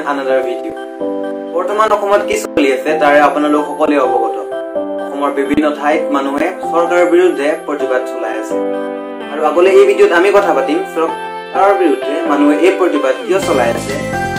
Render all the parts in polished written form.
another video. বৰ্তমান অসমত কি চলি আছে তাৰে আপোনালোক সকলোৱে অৱগত। অসমৰ বিভিন্ন ঠাইত মানুহে চৰকাৰৰ বিৰুদ্ধে প্ৰতিবাদ চলাই আছে। আৰু আগলৈ এই ভিডিঅ'ত আমি কথা পাতিম চৰকাৰৰ বিৰুদ্ধে মানুহে এই প্ৰতিবাদ কিয় চলাই আছে,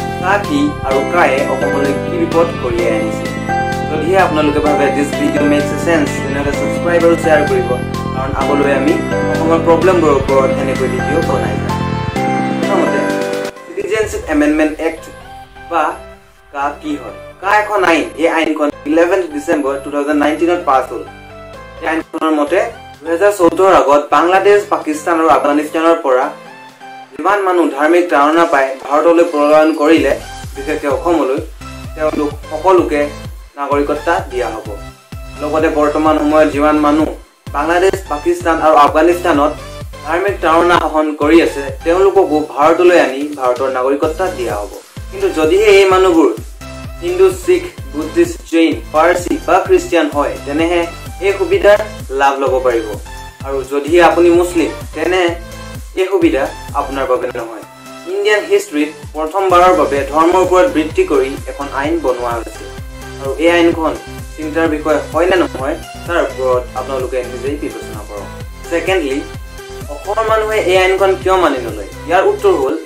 কি আৰু কায়ে অসমলৈ কি বিপদ কঢ়িয়াই আনিছে। যদিহে আপোনালোকে ভাবে দিছ ভিডিঅ' মেক্স সেন্স তেনেহ'লে ছাবস্ক্ৰাইব আৰু শ্বেয়াৰ কৰিব, কাৰণ আগলৈ আমি অসমৰ প্ৰব্লেমবোৰৰ ওপৰত এনেকৈ ভিডিঅ' বনাই যাম। প্ৰথমতে সিটিজেনশ্বিপ এমেণ্ডমেণ্ট এক্ট বা কা কি হয়। কা এখন আইন, এই আইনখন 11 ডিচেম্বৰ 2019 পাছ হ'ল। এই আইনখনৰ মতে 2014 আগত বাংলাদেশ, পাকিস্তান আৰু আফগানিস্তানৰ পৰা যিমান মানুহ ধাৰ্মিক তাৰণা পাই ভাৰতলৈ পলায়ন কৰিলে, বিশেষকৈ অসমলৈ, তেওঁলোক সকলোকে নাগৰিকত্ব দিয়া হ'ব। লগতে বৰ্তমান সময়ত যিমান মানুহ বাংলাদেশ, পাকিস্তান আৰু আফগানিস্তানত ধাৰ্মিক তাৰণা শাসন কৰি আছে, তেওঁলোককো ভাৰতলৈ আনি ভাৰতৰ নাগৰিকত্ব দিয়া হ'ব। কিন্তু যদিহে এই মানুহবোৰ হিন্দু, শিখ, বুদ্ধিষ্ট, জৈন, পাৰ্চী বা খ্ৰীষ্টিয়ান হয়, তেনেহে এই সুবিধাৰ লাভ ল'ব পাৰিব। আৰু যদিহে আপুনি মুছলিম, তেনে এই সুবিধা আপোনাৰ বাবে নহয়। ইণ্ডিয়ান হিষ্ট্ৰীত প্ৰথমবাৰৰ বাবে ধৰ্মৰ ওপৰত ভিত্তি কৰি এখন আইন বনোৱা হৈছে। আৰু এই আইনখন চিন্তাৰ বিষয় হয় নে নহয় তাৰ ওপৰত আপোনালোকে নিজেই বিবেচনা কৰক। ছেকেণ্ডলি, অসমৰ মানুহে এই আইনখন কিয় মানি নলয়? ইয়াৰ উত্তৰ হ'ল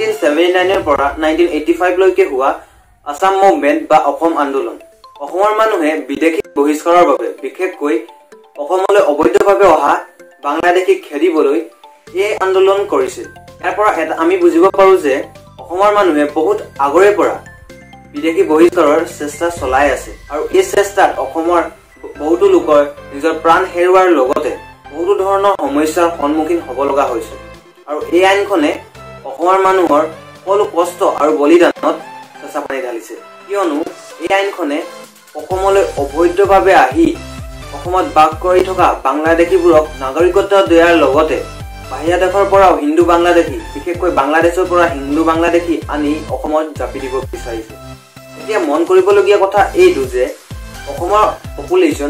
1979 পৰা 1985 লৈকে হোৱা আসাম মুভমেণ্ট বা অসম আন্দোলন। অসমৰ মানুহে বিদেশী বহিষ্কাৰৰ বাবে, বিশেষকৈ অসমলৈ অবৈধভাৱে অহা বাংলাদেশীক খেদিবলৈ এই আন্দোলন কৰিছিল। ইয়াৰ পৰা আমি বুজিব পাৰো যে অসমৰ মানুহে বহুত আগৰে পৰা বিদেশী বহিষ্কাৰৰ চেষ্টা চলাই আছে। আৰু এই চেষ্টাত অসমৰ বহুতো লোকৰ নিজৰ প্ৰাণ হেৰুৱাৰ লগতে বহুতো ধৰণৰ সমস্যাৰ সন্মুখীন হ'ব লগা হৈছে। আৰু এই আইনখনে অসমৰ মানুহৰ সকলো কষ্ট আৰু বলিদানত চেঁচা পানী ঢালিছে। কিয়নো এই আইনখনে অসমলৈ অবৈধভাৱে আহি অসমত বাস কৰি থকা বাংলাদেশীবোৰক নাগৰিকত্ব দিয়াৰ লগতে বাহিৰা দেশৰ পৰাও হিন্দু বাংলাদেশী, বিশেষকৈ বাংলাদেশৰ পৰা হিন্দু বাংলাদেশী আনি অসমত জাপি দিব বিচাৰিছে। এতিয়া মন কৰিবলগীয়া কথা এইটো যে অসমৰ পপুলেশ্যন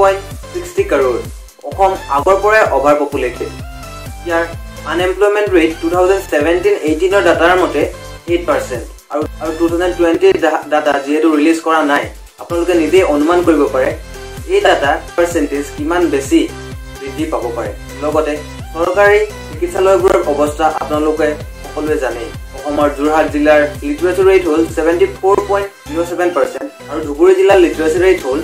3.60 কাৰোৰ। অসম আগৰ পৰাই অভাৰ পপুলেটেড। ইয়াৰ আনএমপ্লয়মেণ্ট ৰেট 2017-18 ডাটাৰ মতে 8%। আৰু 2020 ডাটা যিহেতু ৰিলিজ কৰা নাই, আপোনালোকে নিজেই অনুমান কৰিব পাৰে এই ডাটা পাৰ্চেণ্টেজ কিমান বেছি বৃদ্ধি পাব পাৰে। লগতে চৰকাৰী চিকিৎসালয়বোৰৰ অৱস্থা আপোনালোকে সকলোৱে জানেই। অসমৰ যোৰহাট জিলাৰ লিটাৰেচি ৰেট হ'ল 74.07% আৰু ধুবুৰী জিলাৰ লিটাৰেচি ৰেট হ'ল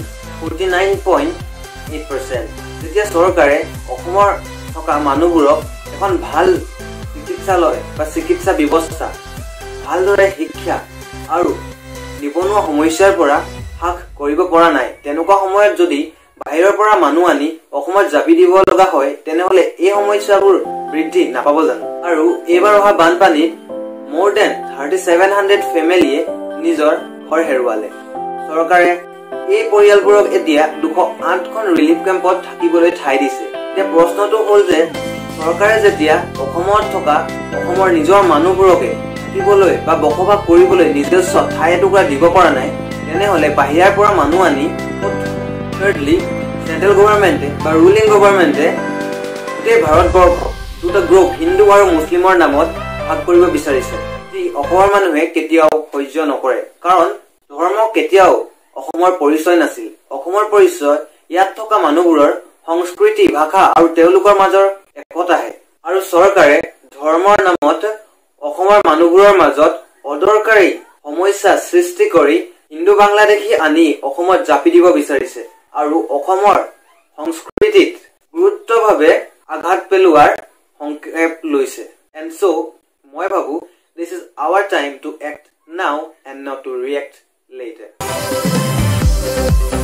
49.8%। যেতিয়া চৰকাৰে অসমৰ থকা মানুহবোৰক এখন ভাল চিকিৎসালয় বা চিকিৎসা ব্যৱস্থা, ভালদৰে শিক্ষা আৰু নিবনুৱা সমস্যাৰ পৰা হ্ৰাস কৰিব পৰা নাই, তেনেকুৱা সময়ত যদি বাহিৰৰ পৰা মানুহ আনি অসমত জাপি দিব লগা হয়, তেনেহলে এই সমস্যাবোৰ বৃদ্ধি নাপাব জানো? আৰু এইবাৰ অহা বানপানীত more than 3700 ফেমিলিয়ে নিজৰ ঘৰ হেৰুৱালে। চৰকাৰে এই পৰিয়ালবোৰক এতিয়া 208খন ৰিলিফ কেম্পত থাকিবলৈ ঠাই দিছে। এতিয়া প্ৰশ্নটো হ'ল যে চৰকাৰে যেতিয়া অসমত থকা অসমৰ নিজৰ মানুহবোৰকে থাকিবলৈ বা বসবাস কৰিবলৈ নিজস্ব ঠাই এটুকুৰা দিব পৰা নাই, তেনেহলে বাহিৰৰ পৰা মানুহ আনি থাৰ্ডলি চেন্ট্ৰেল গভৰ্ণমেণ্টে বা ৰুলিং গভৰ্ণমেণ্টে গোটেই ভাৰতবৰ্ষ দুটা গ্ৰুপ, হিন্দু আৰু মুছলিমৰ নামত ভাগ কৰিব বিচাৰিছে, যি অসমৰ মানুহে কেতিয়াও সহ্য নকৰে। কাৰণ ধৰ্ম কেতিয়াও অসমৰ পৰিচয় নাছিল। অসমৰ পৰিচয় ইয়াত থকা মানুহবোৰৰ সংস্কৃতি, ভাষা আৰু তেওঁলোকৰ মাজৰ একতাহে। আৰু চৰকাৰে ধৰ্মৰ নামত অসমৰ মানুহবোৰৰ মাজত অদৰকাৰী সমস্যা সৃষ্টি কৰি হিন্দু বাংলাদেশী আনি অসমত জাপি দিব বিচাৰিছে আৰু অসমৰ সংস্কৃতিত গুৰুত্বভাৱে আঘাত পেলোৱাৰ সংকেত লৈছে। And so, মই ভাবো this is our time to act now and not to react later.